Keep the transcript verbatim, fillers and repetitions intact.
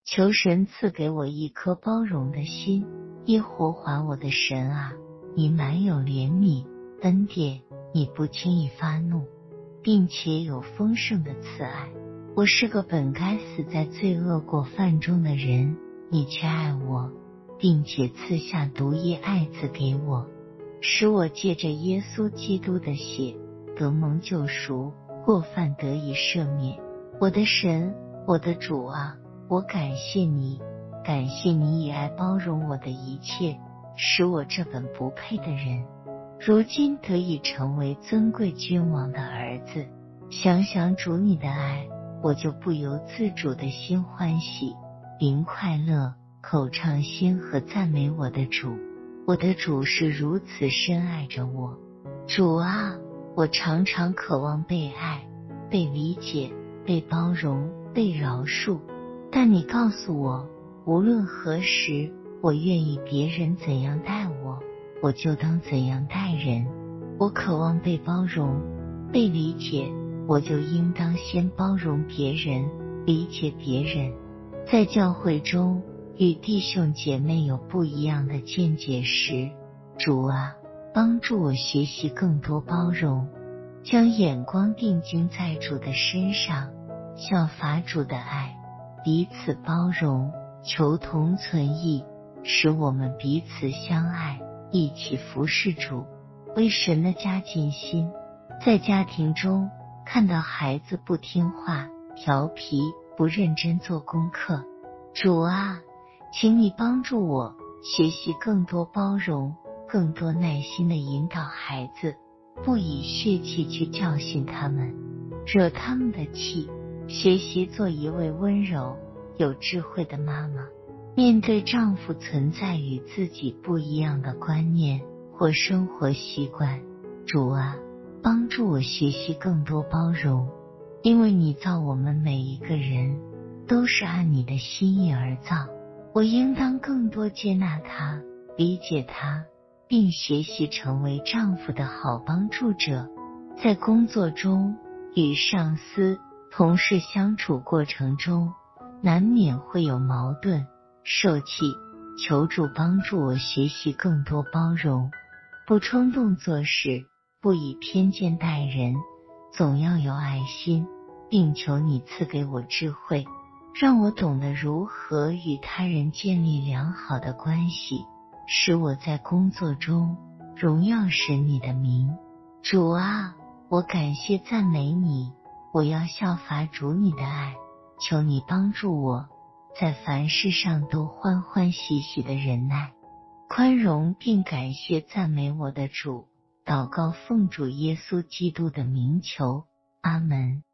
求神赐给我一颗包容的心。耶和华我的神啊，你满有怜悯恩典，你不轻易发怒，并且有丰盛的慈爱。我是个本该死在罪恶过犯中的人，你却爱我，并且赐下独一爱子给我，使我借着耶稣基督的血得蒙救赎，过犯得以赦免。我的神，我的主啊，我感谢你，感谢你以爱包容我的一切，使我这本不配的人如今得以成为尊贵君王的儿子。想想主你的爱，我就不由自主的心欢喜，灵快乐，口唱心和赞美我的主。我的主是如此深爱着我。主啊，我常常渴望被爱，被理解，被包容，被饶恕，但你告诉我，无论何时，我愿意别人怎样待我，我就当怎样待人。我渴望被包容，被理解，我就应当先包容别人，理解别人。在教会中与弟兄姐妹有不一样的见解时，主啊，帮助我学习更多包容，将眼光定睛在主的身上，效法主的爱，彼此包容，求同存异，使我们彼此相爱，一起服侍主，为神的家尽心。在家庭中看到孩子不听话、调皮、不认真做功课，主啊，请你帮助我学习更多包容，更多耐心地引导孩子，不以血气去教训他们，惹他们的气，学习做一位温柔有智慧的妈妈。面对丈夫存在与自己不一样的观念或生活习惯，主啊，帮助我学习更多包容，因为你造我们每一个人都是按你的心意而造，我应当更多接纳他，理解他，并学习成为丈夫的好帮助者。在工作中与上司、同事相处过程中，难免会有矛盾、受气，求主帮助我学习更多包容，不冲动做事，不以偏见待人，总要有爱心，并求你赐给我智慧，让我懂得如何与他人建立良好的关系，使我在工作中荣耀神你的名。主啊，我感谢赞美你，我要效法主你的爱，求你帮助我在凡事上都欢欢喜喜的忍耐、宽容，并感谢赞美我的主。祷告奉主耶稣基督的名求，阿门。